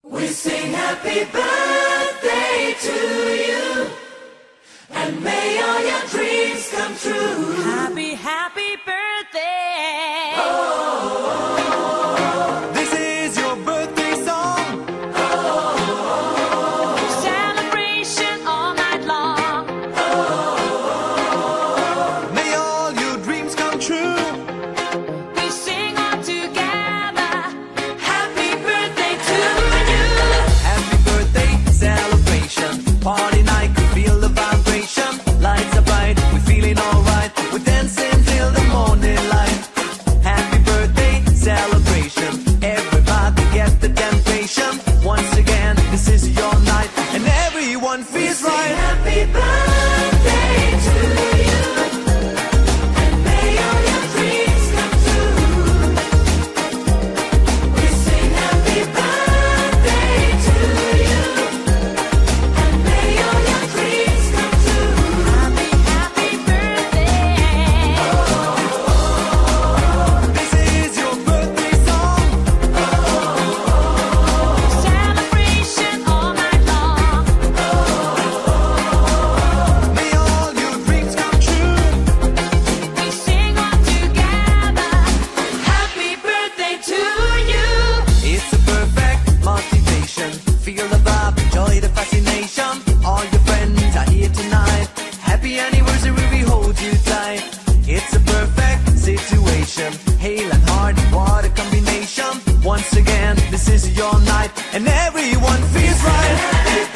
We sing happy birthday to you, and may all your dreams come true. Happy, happy birthday. This is your birthday song. Celebration all night long. May all your dreams come true. We sing all together. Happy birthday to you. Happy birthday celebration. Party night, we feel the vibration. Lights are bright, we're feeling alright. We're dancing till the morning light. Happy birthday celebration. Everybody get the temptation. Once again, this is your night, and everyone feels Sing right. happy birthday to you, and may all your dreams come true. We sing happy birthday to you, and may all your dreams come true. Happy, happy birthday. This is your birthday song. Celebration all night long. May all your dreams come true. We sing all together. Happy birthday to you. It's a perfect motivation. Feel the vibe, enjoy the fascination. All your friends are here tonight. Happy anniversary, we hold you tight. It's a perfect situation. Hale and heart, what a combination. Once again, this is your night, and everyone feels right. Happy